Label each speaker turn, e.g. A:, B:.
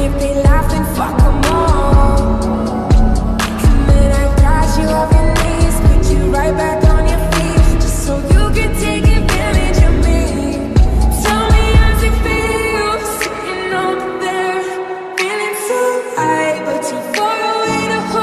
A: if they laugh, then fuck them all. And then I got you off your knees, put you right back on your feet, just so you can take it